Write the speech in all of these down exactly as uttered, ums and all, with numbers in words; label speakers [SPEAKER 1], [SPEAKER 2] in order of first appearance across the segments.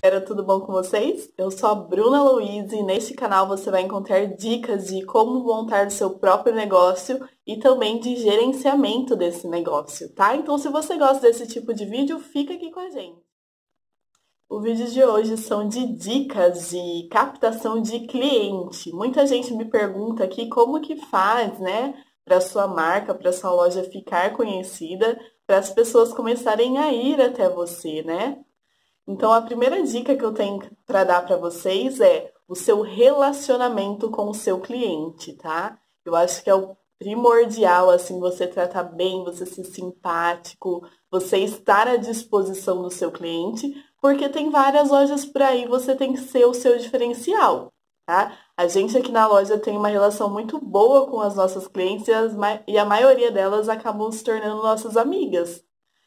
[SPEAKER 1] Galera, tudo bom com vocês? Eu sou a Bruna Louise e neste canal você vai encontrar dicas de como montar o seu próprio negócio e também de gerenciamento desse negócio, tá? Então, se você gosta desse tipo de vídeo, fica aqui com a gente. O vídeo de hoje são de dicas de captação de cliente. Muita gente me pergunta aqui como que faz, né, para sua marca, para sua loja ficar conhecida, para as pessoas começarem a ir até você, né? Então, a primeira dica que eu tenho para dar para vocês é o seu relacionamento com o seu cliente, tá? Eu acho que é o primordial, assim, você tratar bem, você ser simpático, você estar à disposição do seu cliente, porque tem várias lojas por aí, você tem que ser o seu diferencial, tá? A gente aqui na loja tem uma relação muito boa com as nossas clientes e, as, e a maioria delas acabam se tornando nossas amigas.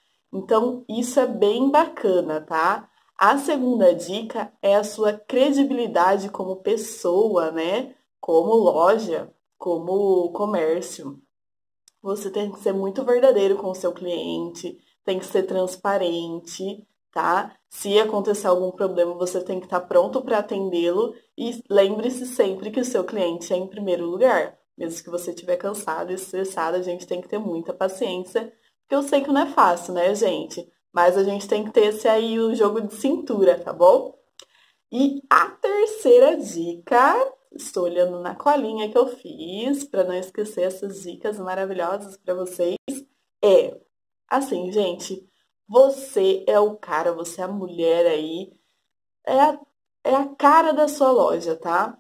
[SPEAKER 1] Então, isso é bem bacana, tá? A segunda dica é a sua credibilidade como pessoa, né? Como loja, como comércio. Você tem que ser muito verdadeiro com o seu cliente, tem que ser transparente, tá? Se acontecer algum problema, você tem que estar pronto para atendê-lo e lembre-se sempre que o seu cliente é em primeiro lugar. Mesmo que você estiver cansado e estressado, a gente tem que ter muita paciência, porque eu sei que não é fácil, né, gente? Mas a gente tem que ter esse aí o jogo de cintura, tá bom? E a terceira dica, estou olhando na colinha que eu fiz para não esquecer essas dicas maravilhosas para vocês, é assim, gente, você é o cara, você é a mulher aí, é a, é a cara da sua loja, tá?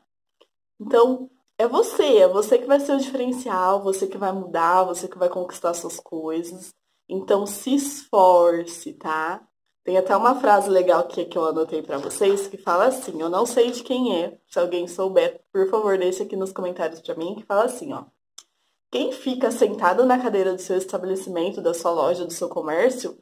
[SPEAKER 1] Então, é você, é você que vai ser o diferencial, você que vai mudar, você que vai conquistar suas coisas. Então, se esforce, tá? Tem até uma frase legal aqui que eu anotei pra vocês que fala assim, eu não sei de quem é, se alguém souber, por favor, deixe aqui nos comentários pra mim, que fala assim, ó. Quem fica sentado na cadeira do seu estabelecimento, da sua loja, do seu comércio,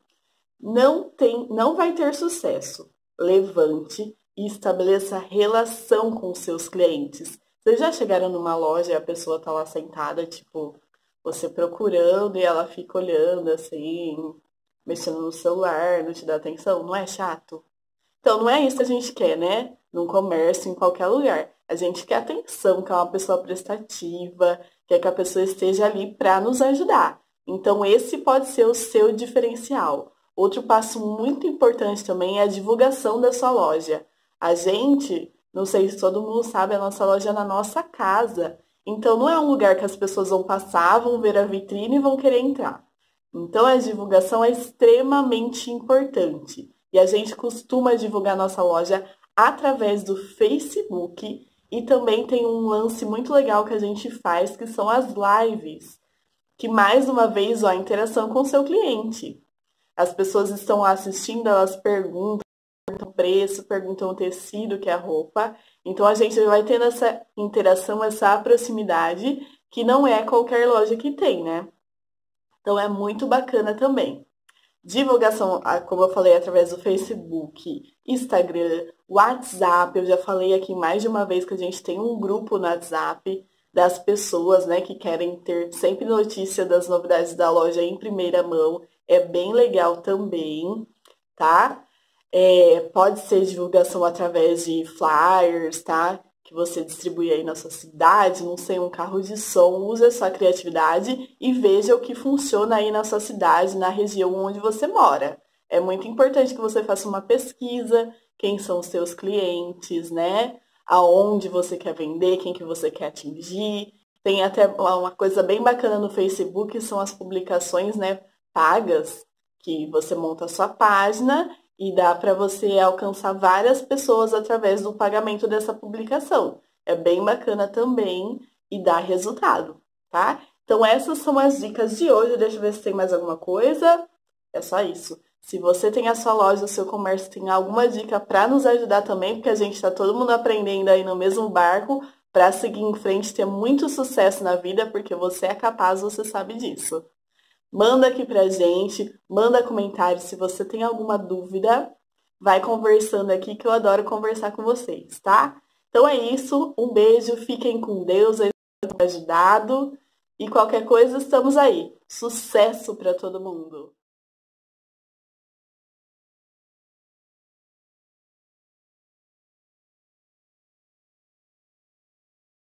[SPEAKER 1] não tem, não vai ter sucesso. Levante e estabeleça relação com os seus clientes. Vocês já chegaram numa loja e a pessoa tá lá sentada, tipo, você procurando e ela fica olhando assim, mexendo no celular, não te dá atenção? Não é chato? Então, não é isso que a gente quer, né? Num comércio, em qualquer lugar. A gente quer atenção, quer uma pessoa prestativa, quer que a pessoa esteja ali para nos ajudar. Então, esse pode ser o seu diferencial. Outro passo muito importante também é a divulgação da sua loja. A gente, não sei se todo mundo sabe, a nossa loja é na nossa casa. Então, não é um lugar que as pessoas vão passar, vão ver a vitrine e vão querer entrar. Então, a divulgação é extremamente importante. E a gente costuma divulgar nossa loja através do Facebook e também tem um lance muito legal que a gente faz, que são as lives, que mais uma vez, ó, a interação com o seu cliente. As pessoas estão lá assistindo, elas perguntam o preço, perguntam o tecido, que é a roupa. Então, a gente vai tendo essa interação, essa proximidade, que não é qualquer loja que tem, né? Então, é muito bacana também. Divulgação, como eu falei, através do Facebook, Instagram, WhatsApp. Eu já falei aqui mais de uma vez que a gente tem um grupo no WhatsApp das pessoas, né, que querem ter sempre notícia das novidades da loja em primeira mão. É bem legal também, tá? É, pode ser divulgação através de flyers, tá? Que você distribui aí na sua cidade, não sei, um carro de som, use a sua criatividade e veja o que funciona aí na sua cidade, na região onde você mora. É muito importante que você faça uma pesquisa, quem são os seus clientes, né? Aonde você quer vender, quem que você quer atingir. Tem até uma coisa bem bacana no Facebook, são as publicações, né, pagas, que você monta a sua página e dá para você alcançar várias pessoas através do pagamento dessa publicação. É bem bacana também e dá resultado, tá? Então, essas são as dicas de hoje. Deixa eu ver se tem mais alguma coisa. É só isso. Se você tem a sua loja, o seu comércio, tem alguma dica para nos ajudar também, porque a gente está todo mundo aprendendo aí no mesmo barco, para seguir em frente, ter muito sucesso na vida, porque você é capaz, você sabe disso. Manda aqui pra gente, manda comentário se você tem alguma dúvida, vai conversando aqui que eu adoro conversar com vocês, tá? Então é isso, um beijo, fiquem com Deus, eu espero ter ajudado e qualquer coisa estamos aí. Sucesso para todo mundo!